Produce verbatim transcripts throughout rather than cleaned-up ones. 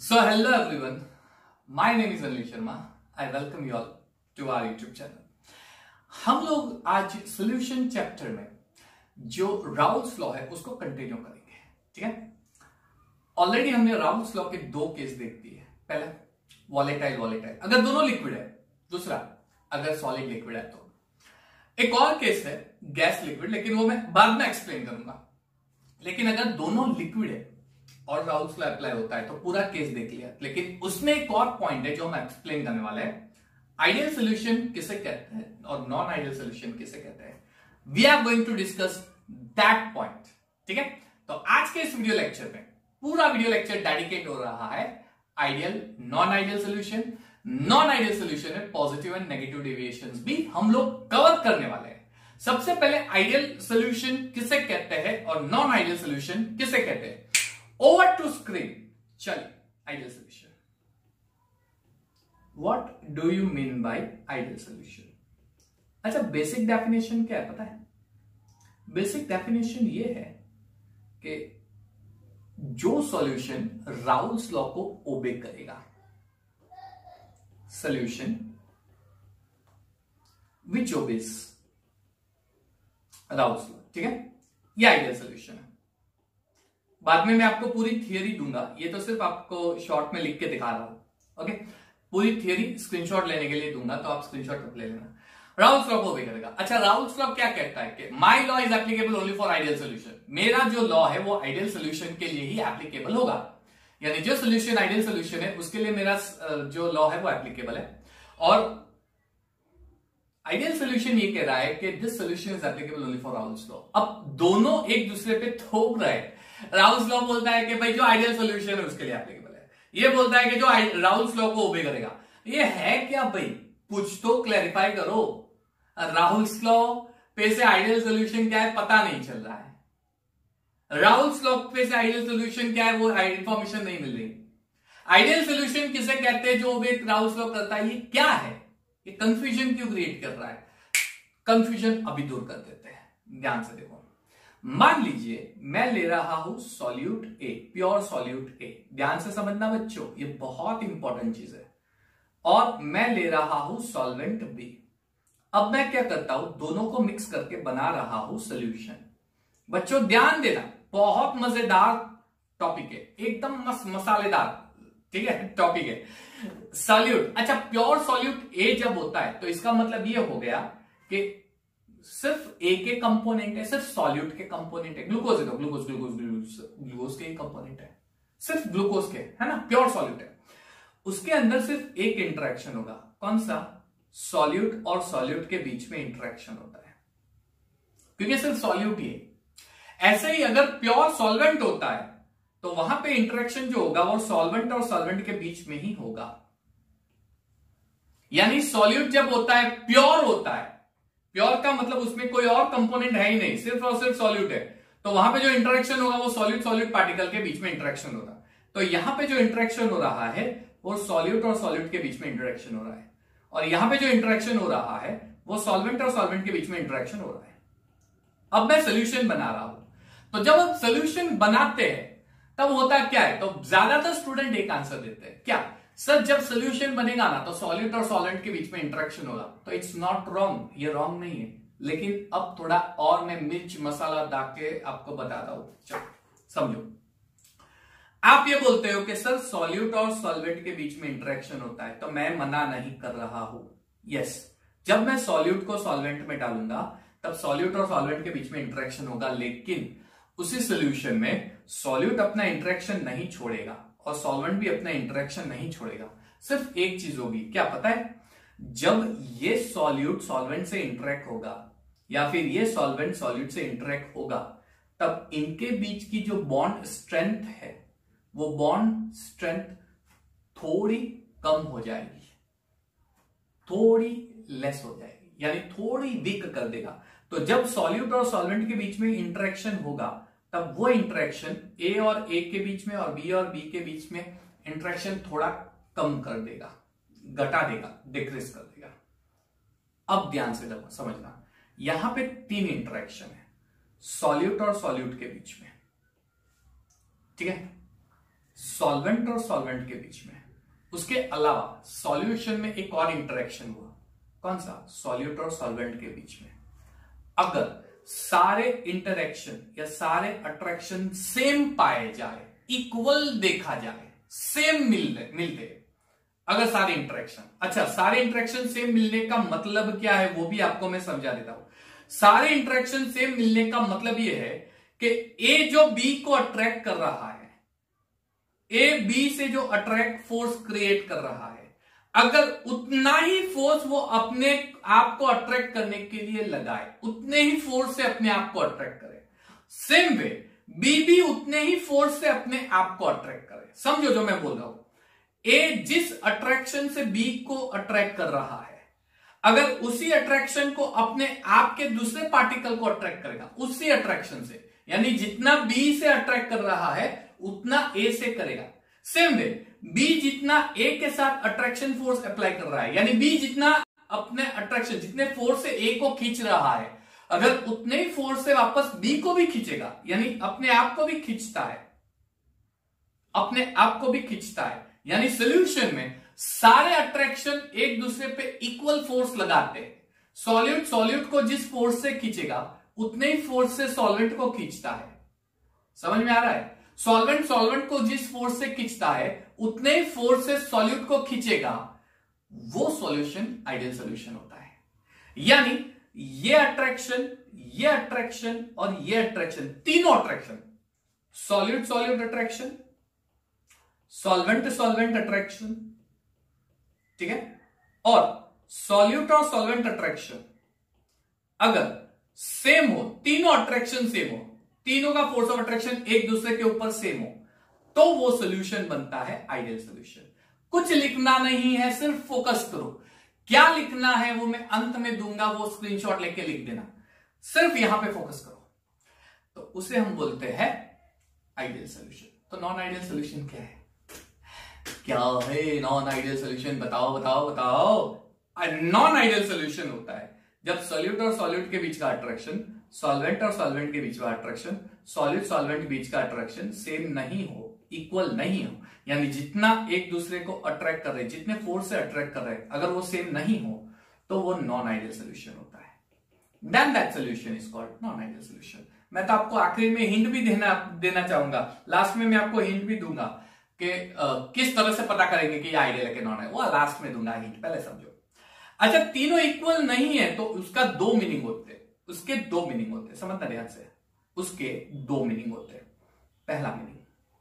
So hello everyone, my name is Anil Sharma. I welcome you all to our YouTube channel. हम लोग आज solution chapter में जो Raoult's law है उसको कंटिन्यू करेंगे, ठीक है। ऑलरेडी हमने राउल्स लॉ के दो केस देख दिए। पहला वॉलेटाइल वॉलेटाइल, अगर दोनों लिक्विड है। दूसरा अगर सॉलिड लिक्विड है तो। एक और केस है गैस लिक्विड, लेकिन वो मैं बाद में एक्सप्लेन करूंगा। लेकिन अगर दोनों लिक्विड है और राउल्स लॉ अप्लाई होता है तो पूरा केस देख लिया। लेकिन उसमें एक और पॉइंट है जो हम एक्सप्लेन करने वाले हैं। आइडियल सोल्यूशन किसे कहते हैं और नॉन आइडियल सोल्यूशन किसे कहते हैं, we are going to discuss that point, ठीक है। तो आज के इस वीडियो लेक्चर में पूरा वीडियो लेक्चर डेडिकेट हो रहा है ideal non ideal solution. Non ideal solution में पॉजिटिव एंड नेगेटिव डेविएशंस भी हम लोग कवर करने वाले हैं। सबसे पहले आइडियल सोल्यूशन किसे कहते हैं और नॉन आइडियल सोल्यूशन किसे कहते हैं। Over to screen. चलिए, ideal solution, what do you mean by ideal solution. अच्छा, बेसिक डेफिनेशन क्या है पता है? बेसिक डेफिनेशन ये है कि जो सॉल्यूशन राउल्स लॉ को ओबे करेगा, solution which obeys Raoult's law, ठीक है, ये आइडियल सॉल्यूशन है। बाद में मैं आपको पूरी थियरी दूंगा, ये तो सिर्फ आपको शॉर्ट में लिख के दिखा रहा हूं, ओके। पूरी थियरी स्क्रीनशॉट लेने के लिए दूंगा, तो आप स्क्रीनशॉट तक ले लेना। राउल्स लॉ को भी करेगा। अच्छा, राउल्स लॉ क्या कहता है कि my law is applicable only for ideal solution. मेरा जो लॉ है वो आइडियल सोल्यूशन के लिए ही एप्लीकेबल होगा, यानी जो सोल्यूशन आइडियल सोल्यूशन है उसके लिए मेरा जो लॉ है वो एप्लीकेबल है। और आइडियल सोल्यूशन ये कह रहा है कि this solution is applicable only for Raoult's law. अब दोनों एक दूसरे पे थोप रहे हैं। राउल्स लॉ बोलता है कि भाई जो आइडियल सोल्यूशन है उसके लिए एप्लीकेबल है, ये बोलता है कि जो राउल्स लॉ को ओबे करेगा। ये है क्या भाई? कुछ तो क्लैरिफाई करो। राउल्स लॉ पे से आइडियल सोल्यूशन क्या है पता नहीं चल रहा है। राउल्स लॉ पे से आइडियल सोल्यूशन क्या है वो इंफॉर्मेशन नहीं मिल रही। आइडियल सोल्यूशन किसे कहते हैं जो ओबे राउल्स लॉ करता है, ये क्या है? ये कंफ्यूजन क्यों क्रिएट कर रहा है? कंफ्यूजन अभी दूर कर देते हैं, ध्यान से देखो। मान लीजिए मैं ले रहा हूं solute a, pure solute a. ध्यान से समझना बच्चों, ये बहुत इंपॉर्टेंट चीज है। और मैं ले रहा हूं सॉल्वेंट बी। अब मैं क्या करता हूं, दोनों को मिक्स करके बना रहा हूं सोल्यूशन। बच्चों ध्यान देना, बहुत मजेदार टॉपिक है, एकदम मस्त मसालेदार, ठीक है, टॉपिक है सॉल्यूट। अच्छा, प्योर सॉल्यूट ए जब होता है तो इसका मतलब ये हो गया कि सिर्फ ए के कंपोनेंट है, सिर्फ सॉल्यूट के कंपोनेंट है। ग्लूकोज है तो ग्लूकोज ग्लूकोज ग्लूकोज ग्लूकोज के ही कंपोनेंट है, सिर्फ ग्लूकोज के, है ना, प्योर सॉल्यूट है। उसके अंदर सिर्फ एक इंटरेक्शन होगा, कौन सा? सॉल्यूट और सॉल्यूट के बीच में इंटरेक्शन होता है, क्योंकि सिर्फ सॉल्यूट ही है। ऐसे ही अगर प्योर सॉल्वेंट होता है तो वहां पे इंटरेक्शन जो होगा वो सॉल्वेंट और सॉल्वेंट के बीच में ही होगा। यानी सॉल्यूट जब होता है प्योर होता है, प्योर का मतलब उसमें कोई और कंपोनेंट है ही नहीं, सिर्फ और सिर्फ सॉल्यूट है, तो वहां पे जो इंटरेक्शन होगा वो सॉल्यूट सॉल्यूट पार्टिकल के बीच में इंटरेक्शन होगा। तो यहां पे जो इंटरेक्शन हो रहा है वो सॉल्यूट और सॉल्यूट के बीच में इंटरेक्शन हो रहा है, और यहां पे जो इंटरेक्शन हो रहा है वो सॉल्वेंट और सॉल्वेंट के बीच में इंटरेक्शन हो रहा है। अब मैं सोल्यूशन बना रहा हूं, तो जब आप सोल्यूशन बनाते हैं तब होता क्या है, तो ज्यादातर स्टूडेंट एक आंसर देते हैं, क्या सर जब सोल्यूशन बनेगा ना तो सॉल्यूट और सॉल्वेंट के बीच में इंटरेक्शन होगा। तो इट्स नॉट रॉन्ग, ये रॉन्ग नहीं है। लेकिन अब थोड़ा और मैं मिर्च मसाला डाल के आपको बताता हूं, चलो समझो। आप ये बोलते हो कि सर सॉल्यूट और सॉल्वेंट के बीच में इंटरेक्शन होता है, तो मैं मना नहीं कर रहा हूं। यस, जब मैं सॉल्यूट को सॉल्वेंट में डालूंगा तब सॉल्यूट और सॉल्वेंट के बीच में इंटरेक्शन होगा, लेकिन उसी सोल्यूशन में सॉल्यूट अपना इंटरेक्शन नहीं छोड़ेगा और सॉल्वेंट भी अपना इंटरेक्शन नहीं छोड़ेगा। सिर्फ एक चीज होगी, क्या पता है? जब ये सॉल्यूट सॉल्वेंट से इंटरेक्ट होगा या फिर ये सॉल्वेंट सॉल्यूट से इंटरेक्ट होगा, तब इनके बीच की जो बॉन्ड स्ट्रेंथ है वो बॉन्ड स्ट्रेंथ थोड़ी कम हो जाएगी, थोड़ी लेस हो जाएगी, यानी थोड़ी वीक कर देगा। तो जब सॉल्यूट और सॉल्वेंट के बीच में इंटरेक्शन होगा तब वो इंटरेक्शन ए और ए के बीच में और बी और बी के बीच में इंटरेक्शन थोड़ा कम कर देगा, घटा देगा, डिक्रीज कर देगा। अब ध्यान से समझना, यहां पे तीन इंटरेक्शन है सॉल्यूट और सॉल्यूट के बीच में, ठीक है। सॉल्वेंट और सॉल्वेंट के बीच में। उसके अलावा सॉल्यूशन में एक और इंटरेक्शन हुआ, कौन सा? सॉल्यूट और सॉल्वेंट के बीच में। अगर सारे इंटरेक्शन या सारे अट्रैक्शन सेम पाए जाए, इक्वल देखा जाए, सेम मिलते मिलते अगर सारे इंटरेक्शन, अच्छा सारे इंटरेक्शन सेम मिलने का मतलब क्या है वो भी आपको मैं समझा देता हूं। सारे इंटरेक्शन सेम मिलने का मतलब ये है कि ए जो बी को अट्रैक्ट कर रहा है, ए बी से जो अट्रैक्ट फोर्स क्रिएट कर रहा है, अगर उतना ही फोर्स वो अपने आप को अट्रैक्ट करने के लिए लगाए, उतने ही फोर्स से अपने आप को अट्रैक्ट करे, सेम वे बी भी उतने ही फोर्स से अपने आप को अट्रैक्ट करे। समझो जो मैं बोल रहा हूं, ए जिस अट्रैक्शन से बी को अट्रैक्ट कर रहा है, अगर उसी अट्रैक्शन को अपने आप के दूसरे पार्टिकल को अट्रैक्ट करेगा, उसी अट्रैक्शन से, यानी जितना बी से अट्रैक्ट कर रहा है उतना ए से करेगा। सेम वे बी जितना ए के साथ अट्रैक्शन फोर्स अप्लाई कर रहा है, यानी बी जितना अपने अट्रैक्शन, जितने फोर्स से ए को खींच रहा है, अगर उतने ही फोर्स से वापस बी को भी खींचेगा, यानी अपने आप को भी खींचता है, अपने आप को भी खींचता है, यानी सॉल्यूशन में सारे अट्रैक्शन एक दूसरे पे इक्वल फोर्स लगाते हैं। सॉल्यूट सॉल्यूट को जिस फोर्स से खींचेगा उतने ही फोर्स से सॉल्वेंट को खींचता है। समझ में आ रहा है? सॉल्वेंट सॉल्वेंट को जिस फोर्स से खींचता है उतने ही फोर्स से सॉल्यूट को खींचेगा, वो सॉल्यूशन आइडियल सॉल्यूशन होता है। यानी ये अट्रैक्शन, ये अट्रैक्शन और ये अट्रैक्शन, तीनों attraction, solute solute attraction, solvent solvent attraction, ठीक है, और सॉल्यूट और सॉल्वेंट अट्रैक्शन अगर सेम हो, तीनों अट्रैक्शन सेम हो, तीनों का फोर्स ऑफ अट्रैक्शन एक दूसरे के ऊपर सेम हो, तो वो सॉल्यूशन बनता है आइडियल सॉल्यूशन। कुछ लिखना नहीं है, सिर्फ फोकस करो। क्या लिखना है वो मैं अंत में दूंगा, वो स्क्रीनशॉट लेके लिख देना, सिर्फ यहां पे फोकस करो। तो उसे हम बोलते हैं आइडियल सॉल्यूशन। तो नॉन आइडियल सॉल्यूशन क्या है? क्या है नॉन आइडियल सॉल्यूशन? बताओ बताओ बताओ। नॉन आइडियल सॉल्यूशन होता है जब सॉल्यूट और सॉल्यूट के बीच का अट्रैक्शन, सॉल्वेंट और सॉल्वेंट के बीच का अट्रैक्शन, सॉल्यूट सॉल्वेंट के बीच का अट्रैक्शन सेम नहीं हो, इक्वल नहीं हो, यानी जितना एक दूसरे को अट्रैक्ट कर रहे, जितने फोर्स से अट्रैक्ट कर रहे हैं, अगर वो सेम नहीं हो तो वो नॉन आइडियल सॉल्यूशन होता है। Then that solution is called non ideal solution. मैं तो आपको आखिरी में हिंट भी देना देना चाहूंगा, लास्ट में मैं आपको हिंट भी दूंगा कि किस तरह से पता करेंगे कि आइडियल है कि नॉन आइडियल, वो लास्ट में दूंगा हिंट, पहले समझो। अच्छा, तीनों इक्वल नहीं है तो उसका दो मीनिंग होते हैं, उसके दो मीनिंग होते हैं, समझना ध्यान से। उसके दो मीनिंग होते हैं। पहला मीनिंग,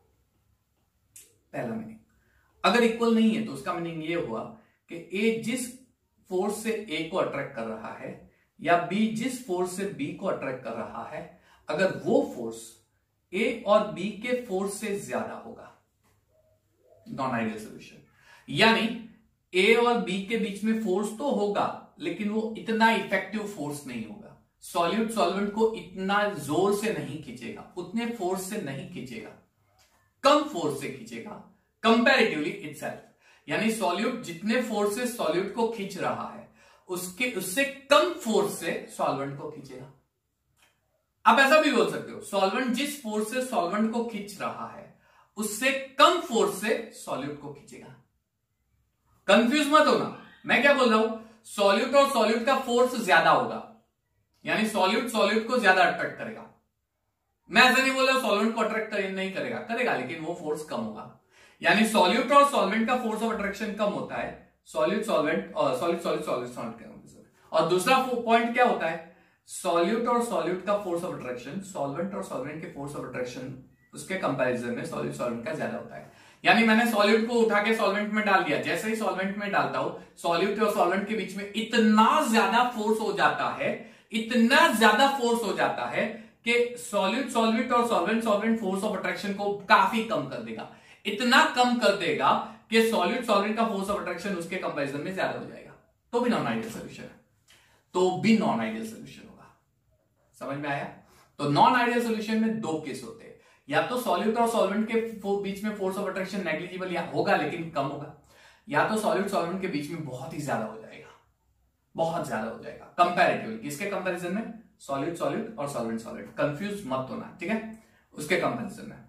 पहला मीनिंग अगर इक्वल नहीं है तो उसका मीनिंग ये हुआ कि ए जिस फोर्स से ए को अट्रैक्ट कर रहा है या बी जिस फोर्स से बी को अट्रैक्ट कर रहा है, अगर वो फोर्स ए और बी के फोर्स से ज्यादा होगा, नॉन आइडियल सॉल्यूशन। यानी ए और बी के बीच में फोर्स तो होगा लेकिन वो इतना इफेक्टिव फोर्स नहीं होगा। सॉल्यूट सॉल्वेंट को इतना जोर से नहीं खींचेगा, उतने फोर्स से नहीं खींचेगा, कम फोर्स से खींचेगा कंपैरेटिवली इटसेल्फ। यानी सॉल्यूट जितने फोर्स से सॉल्यूट को खींच रहा है उसके उससे कम फोर्स से सॉल्वेंट को खींचेगा। आप ऐसा भी बोल सकते हो, सॉल्वेंट जिस फोर्स से सॉल्वेंट को खींच रहा है उससे कम फोर्स से सॉल्यूट को खींचेगा। कंफ्यूज मत होना, मैं क्या बोल रहा हूं, सॉल्यूट और सॉल्यूट का फोर्स ज्यादा होगा, यानी सॉल्यूट सॉल्यूट को ज्यादा अट्रैक्ट करेगा। मैं ऐसा नहीं बोल रहा सॉल्वेंट को अट्रैक्ट नहीं करेगा, करेगा लेकिन वो फोर्स कम होगा। यानी सॉल्यूट और सॉल्वेंट का फोर्स ऑफ अट्रैक्शन कम होता है, सॉल्यूट सॉल्वेंट और सॉल्यूट सॉल्यूट सॉल्यूट सॉल्वेंट। और दूसरा पॉइंट क्या होता है, सॉल्यूट और सॉल्यूट का फोर्स ऑफ अट्रैक्शन सॉल्वेंट और सॉल्वेंट के फोर्स ऑफ अट्रैक्शन उसके कंपैरिजन में सॉल्यूट सॉल्वेंट का ज्यादा होता है। यानी मैंने सॉल्यूट को उठा के सॉल्वेंट में डाल दिया, जैसे ही सॉल्वेंट में डालता हूं सॉल्यूट और सॉल्वेंट के बीच में इतना ज्यादा फोर्स हो जाता है, इतना ज्यादा फोर्स हो जाता है कि सॉल्यूट सॉल्वेंट और solvent solvent force of attraction को काफी कम कर देगा, इतना कम कर देगा कि सॉल्यूट सॉल्वेंट का फोर्स ऑफ अट्रैक्शन उसके कंपैरिजन में ज्यादा हो जाएगा, तो भी नॉन आइडियल सॉल्यूशन है, तो भी नॉन आइडियल सॉल्यूशन होगा। समझ में आया? तो नॉन आइडियल सॉल्यूशन में दो केस होते हैं, या तो सॉल्यूट और सॉल्वेंट के बीच में फोर्स ऑफ अट्रैक्शन नेग्लिजिबल या होगा लेकिन कम होगा, या तो सॉल्यूट सॉल्वेंट के बीच में बहुत ही ज्यादा हो जाएगा, बहुत ज्यादा हो जाएगा कंपैरेटिवली। किसके कंपैरिजन में? सॉल्यूट सॉल्यूट और सॉल्वेंट सॉल्वेंट। कंफ्यूज मत होना, ठीक है, उसके कंपैरिजन में।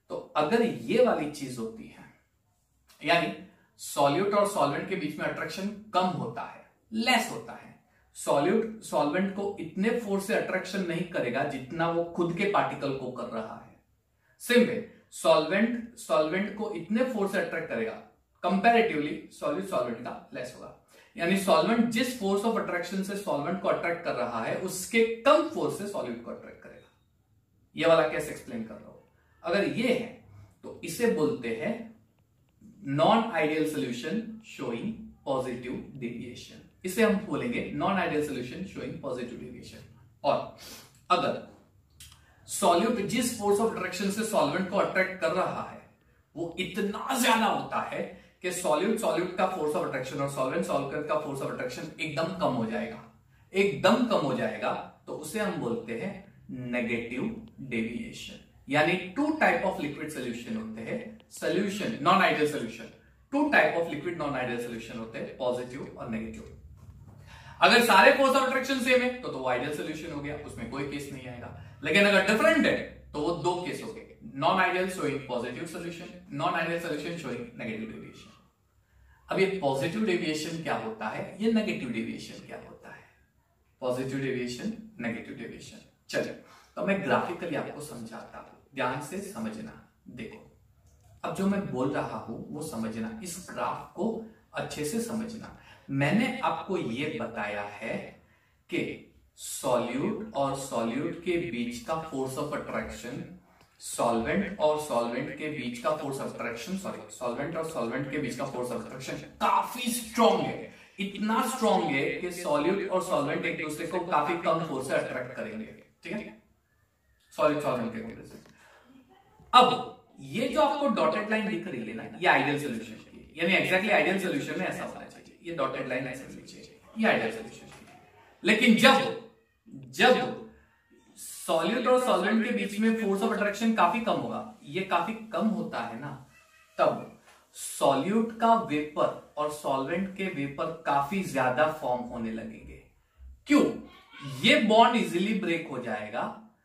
तो अगर ये वाली चीज होती है, यानी सॉल्यूट और सॉल्वेंट के बीच में अट्रैक्शन कम होता है, लेस होता है, सॉल्यूट सॉल्वेंट को इतने फोर्स से अट्रैक्शन नहीं करेगा जितना वो खुद के पार्टिकल को कर रहा है। सेम वे सॉल्वेंट सॉल्वेंट को इतने फोर्स से अट्रैक्ट करेगा, कंपैरेटिवली सॉल्यूट सॉल्वेंट का लेस होगा। यानी सॉल्वेंट जिस फोर्स ऑफ अट्रैक्शन से सॉल्वेंट को अट्रैक्ट कर रहा है उसके कम फोर्स से सॉल्यूट को अट्रैक्ट करेगा। ये वाला कैसे एक्सप्लेन कर रहा हूं? अगर ये है तो इसे बोलते हैं non ideal solution showing positive deviation. इसे हम बोलेंगे non ideal solution showing positive deviation. और अगर सॉल्यूट जिस फोर्स ऑफ अट्रैक्शन से सॉल्वेंट को अट्रैक्ट कर रहा है वो इतना ज्यादा होता है कि सॉल्यूट सॉल्यूट का फोर्स ऑफ अट्रैक्शन और सॉल्वेंट सॉल्वेंट का फोर्स ऑफ अट्रैक्शन एकदम कम हो जाएगा, एकदम कम हो जाएगा, तो उसे हम बोलते हैं नेगेटिव डेविएशन। यानी two type of liquid solution होते हैं, solution non ideal solution, two type of liquid non ideal solution होते हैं, पॉजिटिव और नेगेटिव। अगर सारे फोर्स ऑफ अट्रैक्शन सेम है तो तो वो आइडियल सोल्यूशन हो गया, उसमें कोई केस नहीं आएगा। लेकिन अगर डिफरेंट है तो वो दो केस हो गए, non ideal showing positive solution, non ideal solution showing negative deviation. अब ये पॉजिटिव डेविएशन क्या होता है, ये नेगेटिव डेविएशन क्या होता है? Positive deviation, negative deviation. चलिए तो मैं ग्राफिकली आपको समझाता हूं, ध्यान से समझना। देखो अब जो मैं बोल रहा हूं वो समझना, इस ग्राफ को अच्छे से समझना। मैंने आपको ये बताया है कि सॉल्यूट और सॉल्यूट के बीच का फोर्स ऑफ अट्रैक्शन, सॉल्वेंट और सॉल्वेंट के बीच का force of attraction, sorry solvent और सॉल्वेंट के बीच का फोर्स ऑफ अट्रैक्शन काफी स्ट्रॉन्ग है, इतना स्ट्रॉन्ग है कि सॉल्यूट और सॉल्वेंट एक दूसरे को काफी कम फोर्स से अट्रैक्ट करेंगे। ठीक है, सॉल्यूट सॉल्वेंट के कंपैरिजन। अब ये जो आपको डॉटेड लाइन दिख रही है ना, ये आइडियल सोल्यूशन की, यानी एग्जैक्टली आइडियल सोल्यूशन में ऐसा होना चाहिए, ये डॉटेड लाइन ऐसे होनी चाहिए, ये आइडियल सोल्यूशन। लेकिन जब जब सॉल्यूट और सॉल्वेंट के बीच में फोर्स ऑफ अट्रैक्शन काफी कम होगा, ये काफी कम होता है ना, तब सॉल्यूट का वेपर और सॉल्वेंट के वेपर काफी ज्यादा फॉर्म होने लगेंगे। क्यों? ये बॉन्ड इजीली ब्रेक हो जाएगा,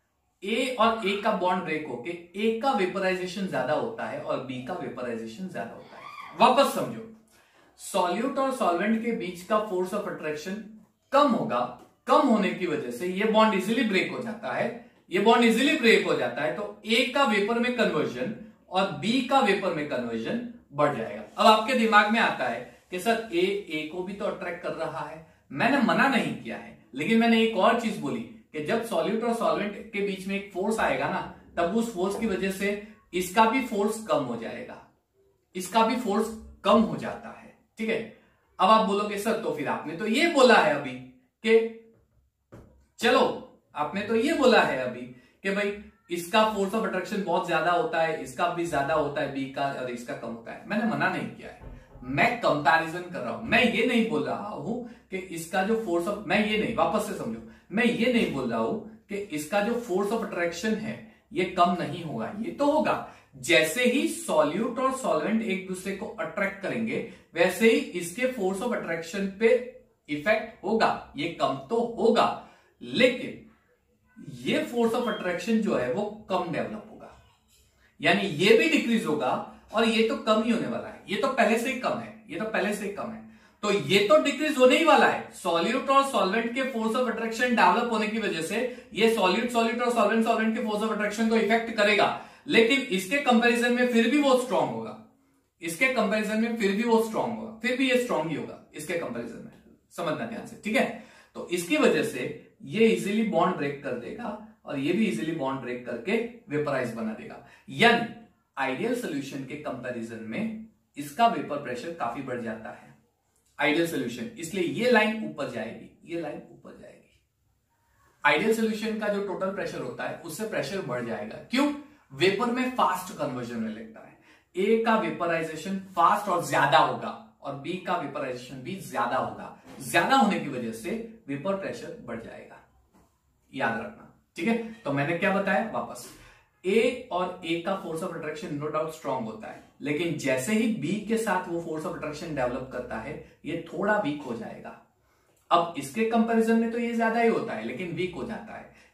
ए और ए का बॉन्ड ब्रेक होके ए का वेपराइजेशन ज्यादा होता है और बी का वेपराइजेशन ज्यादा होता है। वापस समझो, सॉल्यूट और सॉल्वेंट के बीच का फोर्स ऑफ अट्रैक्शन कम होगा, कम होने की वजह से ये बॉन्ड इजीली ब्रेक हो जाता है, ये बॉन्ड इजीली ब्रेक हो जाता है, तो ए का वेपर में कन्वर्जन और बी का वेपर में कन्वर्जन बढ़ जाएगा। अब आपके दिमाग में आता है कि सर ए ए को भी तो अट्रैक्ट कर रहा है, मैंने मना नहीं किया है, लेकिन मैंने एक और चीज बोली कि जब सॉल्यूट और सॉल्वेंट के बीच में एक फोर्स आएगा ना, तब उस फोर्स की वजह से इसका भी फोर्स कम हो जाएगा, इसका भी फोर्स कम हो जाता है। ठीक है, अब आप बोलोगे सर तो फिर आपने तो ये बोला है अभी कि चलो आपने तो ये बोला है अभी कि भाई इसका फोर्स ऑफ अट्रैक्शन बहुत ज्यादा होता है, इसका भी ज्यादा होता है बी का और इसका कम होता है। मैंने मना नहीं किया है, मैं कंपैरिजन कर रहा हूं, मैं ये नहीं बोल रहा हूं कि इसका जो फोर्स ऑफ, मैं ये नहीं, वापस से समझो, मैं ये नहीं बोल रहा हूं कि इसका जो फोर्स ऑफ अट्रैक्शन है ये कम नहीं होगा, ये तो होगा। जैसे ही सॉल्यूट और सॉल्वेंट एक दूसरे को अट्रैक्ट करेंगे वैसे ही इसके फोर्स ऑफ अट्रैक्शन पे इफेक्ट होगा, ये कम तो होगा, लेकिन ये फोर्स ऑफ अट्रैक्शन जो है वो कम डेवलप होगा, यानी ये भी डिक्रीज होगा और ये तो कम ही होने वाला है, ये तो पहले से ही कम है, ये तो पहले से ही कम है, तो ये तो डिक्रीज होने ही वाला है। सॉल्यूट और सॉल्वेंट के फोर्स ऑफ अट्रैक्शन डेवलप होने की वजह से ये सॉल्यूट सॉल्यूट और सॉल्वेंट सॉल्वेंट के फोर्स ऑफ अट्रैक्शन को इफेक्ट करेगा, लेकिन इसके कंपैरिजन में फिर भी वो स्ट्रांग होगा, इसके कंपैरिजन में फिर भी वो स्ट्रांग होगा, फिर भी ये स्ट्रांग ही होगा इसके कंपैरिजन में, समझना ध्यान से। ठीक है, तो इसकी वजह से ये इजीली बॉन्ड ब्रेक कर देगा और ये भी इजीली बॉन्ड ब्रेक करके वेपराइज बना देगा। यानी आइडियल सोल्यूशन के कंपैरिजन में इसका वेपर प्रेशर काफी बढ़ जाता है, आइडियल सोल्यूशन, इसलिए ये लाइन ऊपर जाएगी, ये लाइन ऊपर जाएगी। आइडियल सोल्यूशन का जो टोटल प्रेशर होता है उससे प्रेशर बढ़ जाएगा, क्यों? वेपर में फास्ट कन्वर्जन में लगता है, ए का वेपराइजेशन फास्ट और ज्यादा होगा और बी का वेपराइजेशन भी ज्यादा होगा, ज्यादा होने की वजह से वेपर प्रेशर बढ़ जाएगा, याद रखना। ठीक है, तो मैंने क्या बताया वापस, ए और ए का force of attraction no doubt strong होता है, लेकिन जैसे ही बी के साथ वो फोर्स ऑफ अट्रैक्शन डेवलप करता है ये थोड़ा वीक हो जाएगा। अब इसके कंपैरिजन में तो ये ज्यादा ही होता है लेकिन वीक हो जाता है,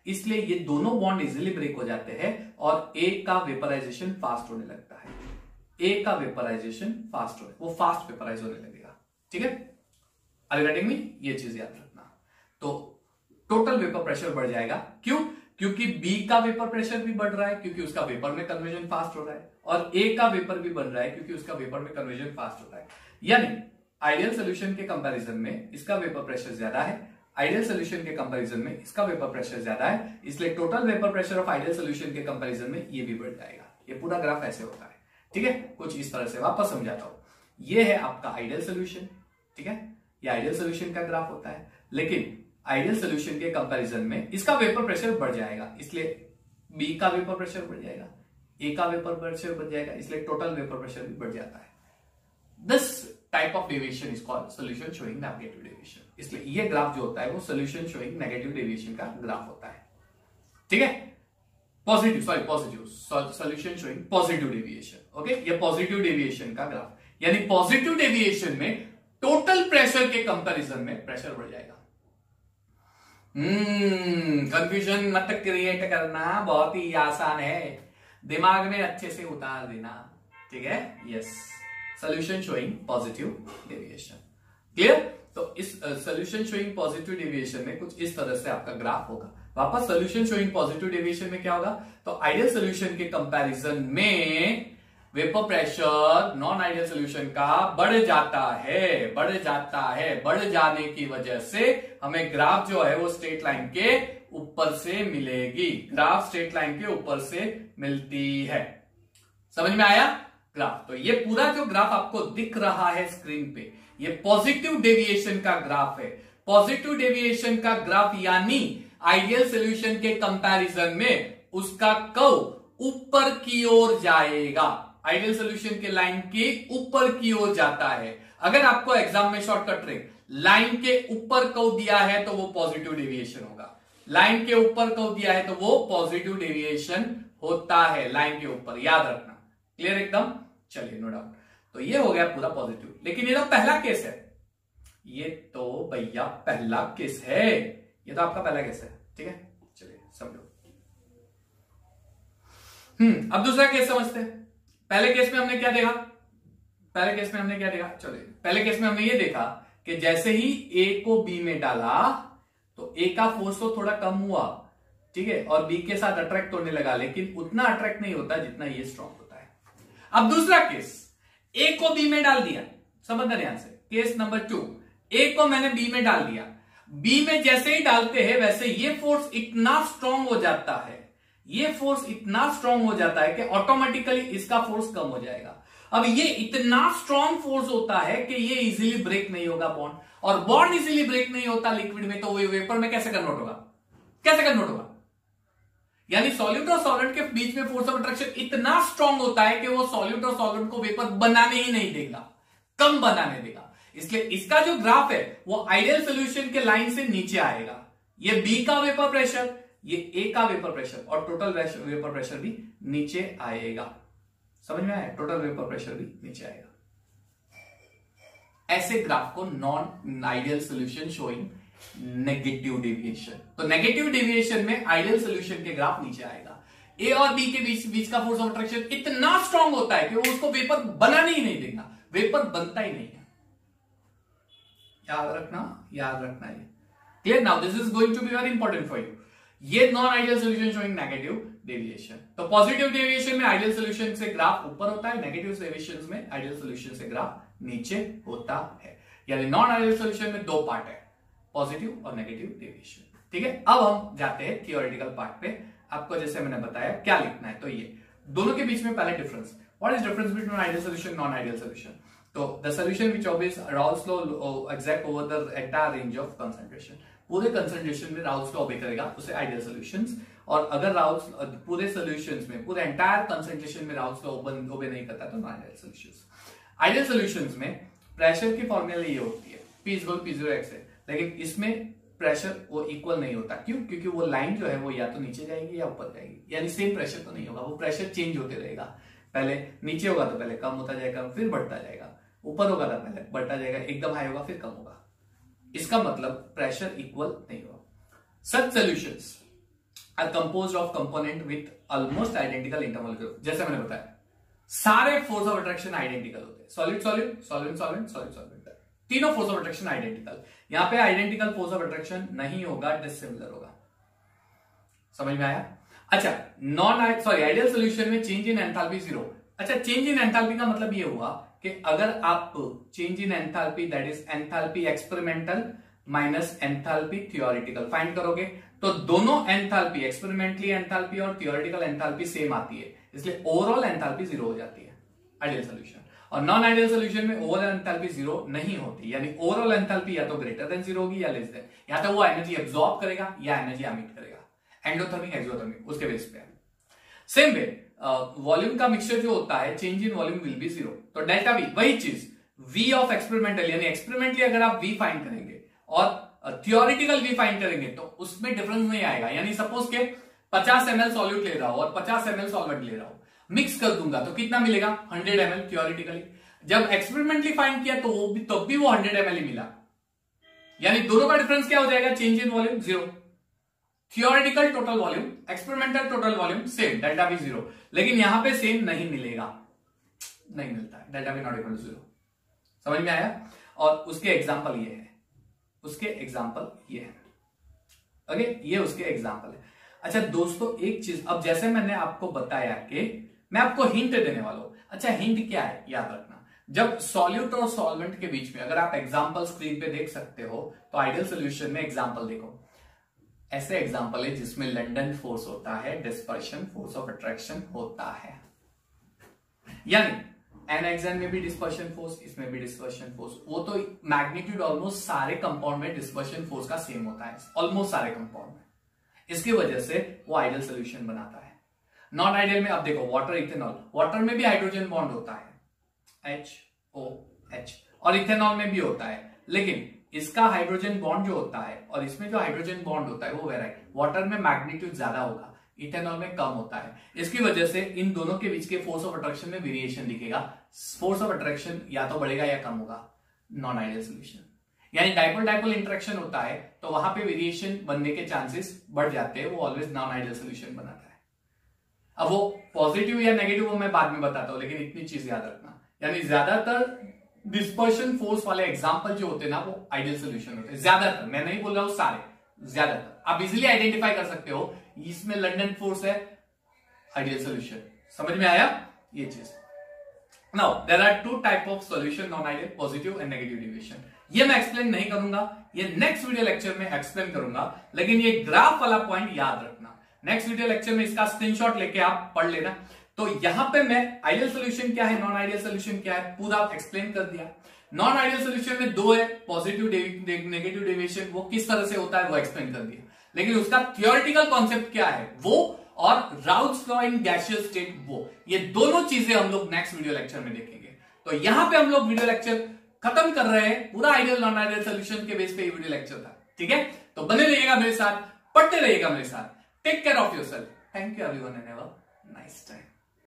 इसलिए ये दोनों बॉन्ड इजीली ब्रेक हो जाते हैं और ए का वेपराइजेशन फास्ट होने लगता है। ए का वेपराइजेशन फास्ट हो वो फास्ट वेपराइज होने लगेगा। ठीक है, आर यू गेटिंग मी? ये चीज याद रखना। तो टोटल वेपर प्रेशर बढ़ जाएगा। क्यों? क्योंकि बी का वेपर प्रेशर भी बढ़ रहा है क्योंकि उसका वेपर में कन्वर्जन फास्ट हो रहा है, और ए का वेपर भी बढ़ रहा है क्योंकि उसका वेपर में कन्वर्जन फास्ट हो रहा है। यानी आइडियल सोल्यूशन के कंपैरिजन में इसका वेपर प्रेशर ज्यादा है, आइडियल सोल्यूशन के कंपैरिजन में इसका वेपर प्रेशर ज्यादा है, इसलिए total vapour pressure of ideal solution के कंपैरिजन में ये भी बढ़ जाएगा। ये पूरा ग्राफ ऐसे होता है। ठीक है, कुछ इस तरह से वापस समझाता हूं। ये है आपका आइडियल सोल्यूशन। ठीक है, ये आइडियल सोल्यूशन का ग्राफ होता है, लेकिन आइडियल सोल्यूशन के कंपैरिजन में इसका वेपर प्रेशर बढ़ जाएगा, इसलिए बी का वेपर प्रेशर बढ़ जाएगा, ए का वेपर प्रेशर बढ़ जाएगा, इसलिए टोटल वेपर प्रेशर भी बढ़ जाता है। This type of deviation is called solution showing negative deviation. इसलिए ये ग्राफ जो होता है वो सॉल्यूशन शोइंग नेगेटिव डेविएशन का ग्राफ होता है। ठीक है, positive sorry positive solution showing positive deviation. Okay, ये पॉजिटिव डेविएशन का ग्राफ, यानी पॉजिटिव डेविएशन में टोटल प्रेशर के कंपैरिजन में प्रेशर बढ़ जाएगा। हम्म कंफ्यूजन मत क्रिएट करना, बहुत ही आसान है, दिमाग में अच्छे से उतार देना। ठीक है, yes, solution showing positive deviation. Clear? तो इस सॉल्यूशन शोइंग पॉजिटिव डेविएशन में कुछ इस तरह से आपका ग्राफ होगा। वापस सॉल्यूशन शोइंग पॉजिटिव डेविएशन में क्या होगा? तो आइडियल सॉल्यूशन के कंपैरिजन में vapour pressure non ideal solution का बढ़ जाता है, बढ़ जाता है। बढ़ जाने की वजह से हमें ग्राफ जो है वो स्ट्रेट लाइन के ऊपर से मिलेगी। ग्राफ स्ट्रेट लाइन के ऊपर से मिलती है। समझ में आया ग्राफ? तो ये पूरा जो ग्राफ आपको दिख रहा है स्क्रीन पे, ये पॉजिटिव डेविएशन का ग्राफ है। पॉजिटिव डेविएशन का ग्राफ यानी आइडियल सॉल्यूशन के कंपैरिजन में उसका कर्व ऊपर की ओर जाएगा। आइडियल सॉल्यूशन के लाइन के ऊपर की ओर जाता है। अगर आपको एग्जाम में शॉर्टकट ट्रिक लाइन के ऊपर कर्व दिया है तो वो पॉजिटिव डेविएशन होगा। लाइन के ऊपर कर्व दिया है तो वो पॉजिटिव डेविएशन होता है, लाइन के ऊपर, याद रखना। क्लियर एकदम? चलिए, नो डाउट। तो ये हो गया पूरा पॉजिटिव। लेकिन ये तो पहला केस है, ये तो भैया पहला केस है, ये तो आपका पहला केस है। ठीक है, चलिए समझो। हम्म अब दूसरा केस समझते हैं। पहले केस में हमने क्या देखा? पहले केस में हमने क्या देखा? चलिए, पहले केस में हमने ये देखा कि जैसे ही ए को बी में डाला तो ए का फोर्स तो थोड़ा कम हुआ, ठीक है, और बी के साथ अट्रैक्ट होने लगा, लेकिन उतना अट्रैक्ट नहीं होता जितना ये स्ट्रॉन्ग होता है। अब दूसरा केस, ए को बी में डाल दिया, समझना ध्यान से। केस नंबर टू, ए को मैंने बी में डाल दिया, बी में जैसे ही डालते हैं वैसे ये फोर्स इतना स्ट्रांग हो जाता है, ये फोर्स इतना स्ट्रांग हो जाता है कि ऑटोमेटिकली इसका फोर्स कम हो जाएगा। अब ये इतना स्ट्रांग फोर्स होता है कि ये इजीली ब्रेक नहीं होगा बॉन्ड, और बॉन्ड इजीली ब्रेक नहीं होता लिक्विड में, तो वो वेपर में कैसे कन्वर्ट होगा? कैसे कन्वर्ट होगा? यानी सॉल्यूट और सॉलिड के बीच में फोर्स ऑफ अट्रैक्शन इतना स्ट्रांग होता है कि वो सॉल्यूट और सॉलिड को वेपर बनाने ही नहीं देगा, कम बनाने देगा। इसलिए इसका जो ग्राफ है वो आइडियल सॉल्यूशन के लाइन से नीचे आएगा। ये बी का वेपर प्रेशर, ये ए का वेपर प्रेशर, और टोटल वेपर प्रेशर भी नीचे आएगा। समझ में आया? टोटल वेपर प्रेशर भी नीचे आएगा। ऐसे ग्राफ को non ideal solution showing negative deviation. तो नेगेटिव डेविएशन में आइडियल सॉल्यूशन के ग्राफ नीचे आएगा। ए और बी के बीच बीच का फोर्स ऑफ अट्रैक्शन इतना स्ट्रांग होता है कि वो उसको वेपर बनाने ही नहीं देगा, वेपर बनता ही नहीं है। याद रखना, याद रखना है। Clear? Now this is going to be very important for you. ये non ideal solution showing negative deviation. तो पॉजिटिव डेविएशन में आइडियल सॉल्यूशन से ग्राफ ऊपर होता है, नेगेटिव डेविएशन में आइडियल सॉल्यूशन से ग्राफ नीचे होता है। यानी नॉन आइडियल सॉल्यूशन में दो पार्ट है, पॉजिटिव और नेगेटिव डेविएशन। ठीक है, अब हम जाते हैं थियोरेटिकल पार्ट पे। आपको जैसे मैंने बताया क्या लिखना है, तो ये दोनों के बीच में पहले difference, what is difference between ideal solution non ideal solution? तो the solution which obeys Raoult's law exact over the entire range of concentration, पूरे कंसंट्रेशन में राउल्स लॉ ओबे करेगा, उसे आइडियल सॉल्यूशंस। और अगर राउल्स पूरे सॉल्यूशंस में, पूरे एंटायर कंसंट्रेशन में राउल्स लॉ ओबे नहीं करता तो non ideal solutions. Ideal solutions में प्रेशर की फॉर्मूला ये होती है P is equal P zero x है, लेकिन इसमें प्रेशर वो इक्वल नहीं होता। क्यों? क्योंकि वो लाइन जो है वो या तो नीचे जाएगी या ऊपर जाएगी, यानी सेम प्रेशर तो नहीं होगा, वो प्रेशर चेंज होते रहेगा। पहले नीचे होगा तो पहले कम होता जाएगा, फिर बढ़ता जाएगा, ऊपर होगा तो पहले बढ़ता जाएगा, एकदम हाई होगा फिर कम होगा। इसका मतलब प्रेशर इक्वल नहीं होगा। Such solutions are composed of component with almost identical intermolecular, जैसे मैंने बताया सारे फोर्स ऑफ अट्रैक्शन आइडेंटिकल होते हैं, solid solid solid solid solid solid, तीनों फोर्स ऑफ अट्रैक्शन आइडेंटिकल। यहां पे आइडेंटिकल फोर्स ऑफ अट्रैक्शन नहीं होगा, डिसिमिलर होगा। समझ में आया? अच्छा, नॉन सॉरी आइडियल सॉल्यूशन में चेंज इन एंथैल्पी जीरो। अच्छा, चेंज इन एंथैल्पी का मतलब ये हुआ कि अगर आप change in enthalpy that is enthalpy experimental minus enthalpy theoretical find करोगे तो दोनों एंथैल्पी एक्सपेरिमेंटली एंथैल्पी और थियोरेटिकल एंथैल्पी सेम आती है, इसलिए ओवरऑल एंथैल्पी जीरो हो जाती है आइडियल सॉल्यूशन। और नॉन आइडियल सॉल्यूशन में ओवरऑल एंथैल्पी जीरो नहीं होती, यानी ओवरऑल एंथैल्पी या तो ग्रेटर देन जीरो होगी या लेस देन, या तो वो एनर्जी एब्सॉर्ब करेगा या एनर्जी एमिट करेगा, एंडोथर्मिक एक्सोथर्मिक उसके बेस पे। सेम वे वॉल्यूम का मिक्सचर जो होता है change in volume will be zero, तो डेल्टा वी वही चीज वी ऑफ एक्सपेरिमेंटल, यानी एक्सपेरिमेंटली अगर आप वी फाइंड करेंगे और थियोरिटिकल वी फाइंड करेंगे तो उसमें डिफरेंस नहीं आएगा। यानी सपोज के पचास एमएल सॉल्यूट ले रहा हो और पचास एमएल सॉल्वेंट ले रहा हो, मिक्स कर दूंगा तो कितना मिलेगा, हंड्रेड एमएल थियोरिटिकली। जब एक्सपेरिमेंटली फाइंड किया तो वो भी तब भी वो हंड्रेड एमएल ही मिला, यानी दोनों का डिफरेंस क्या हो जाएगा, change in volume zero. Theoretical total volume, experimental total volume same, delta V zero. लेकिन यहां पे सेम नहीं मिलेगा, नहीं मिलता है, delta V not equal to zero. समझ में आया? और उसके एग्जांपल ये है, उसके एग्जांपल ये है, ओके, ये उसके एग्जांपल है। अच्छा दोस्तों एक चीज, अब जैसे मैंने आपको बताया कि मैं आपको हिंट देने वाला हूं। अच्छा हिंट क्या है, याद रखना, जब सॉल्यूट और सॉल्वेंट के बीच में, अगर आप एग्जांपल स्क्रीन पे देख सकते हो तो आइडियल सॉल्यूशन में एग्जांपल देखो, ऐसे एग्जांपल है जिसमें लंडन फोर्स होता है, डिस्पर्शन फोर्स ऑफ अट्रैक्शन होता है, यानी एन एक्सएन में भी डिस्पर्शन फोर्स, इसमें भी डिस्पर्शन फोर्स, वो तो मैग्नीट्यूड ऑलमोस्ट सारे कंपाउंड में डिस्पर्शन फोर्स का सेम होता है, ऑलमोस्ट सारे कंपाउंड में। इसकी वजह से वो आइडियल सॉल्यूशन बनाता है। नॉन आइडियल में अब देखो वाटर इथेनॉल, वाटर में भी हाइड्रोजन बॉन्ड होता है एच ओ एच, और इथेनॉल में भी होता है, लेकिन इसका हाइड्रोजन बॉन्ड जो होता है और इसमें जो हाइड्रोजन बॉन्ड होता है वो वेराइटी, वाटर में मैग्नीट्यूड ज्यादा होगा, इथेनॉल में कम होता है। इसकी वजह से इन दोनों के बीच के फोर्स ऑफ अट्रैक्शन में वेरिएशन दिखेगा, फोर्स ऑफ अट्रैक्शन या तो बढ़ेगा या कम होगा, नॉन आइडियल सॉल्यूशन। यानी डाइपोल डाइपोल इंटरेक्शन होता है तो वहां पे वेरिएशन बनने के चांसेस बढ़ जाते हैं, वो ऑलवेज नॉन आइडियल सॉल्यूशन बनाता है। अब वो पॉजिटिव या नेगेटिव वो मैं बाद में बताता हूं, लेकिन इतनी चीज याद रखना, यानी ज्यादातर डिस्पर्शन फोर्स वाले एग्जांपल जो होते हैं ना वो आइडियल सॉल्यूशन होते हैं, ज्यादातर, मैं नहीं बोल रहा हूं सारे, ज्यादातर आप इजीली आइडेंटिफाई कर सकते हो, इसमें लंडन फोर्स है, आइडियल सॉल्यूशन। समझ में आया ये चीज? Now there are two type of solution, non ideal, positive and negative deviation. ये मैं एक्सप्लेन नहीं करूंगा, ये नेक्स्ट वीडियो लेक्चर में एक्सप्लेन करूंगा, लेकिन ये ग्राफ वाला पॉइंट याद रखना, नेक्स्ट वीडियो लेक्चर में इसका स्क्रीनशॉट लेके आप पढ़ लेना। तो यहां पे मैं आइडियल सॉल्यूशन क्या है, नॉन आइडियल सॉल्यूशन क्या है, पूरा एक्सप्लेन कर दिया। नॉन आइडियल सॉल्यूशन में दो है, पॉजिटिव नेगेटिव डेविएशन, वो किस तरह से होता है वो एक्सप्लेन कर दिया, लेकिन उसका थियोरेटिकल कॉन्सेप्ट क्या है वो, और Raoult's law in gaseous state, वो, ये दोनों चीजें हम लोग नेक्स्ट वीडियो लेक्चर में देखेंगे। तो यहां पे हम लोग वीडियो लेक्चर खत्म कर रहे हैं, पूरा आइडियल नॉन आइडियल सॉल्यूशन के बेस पे ये वीडियो लेक्चर था, ठीक है? तो बने रहिएगा मेरे साथ, पढ़ते रहिएगा मेरे साथ। Take care of yourself, thank you everyone and have a nice time.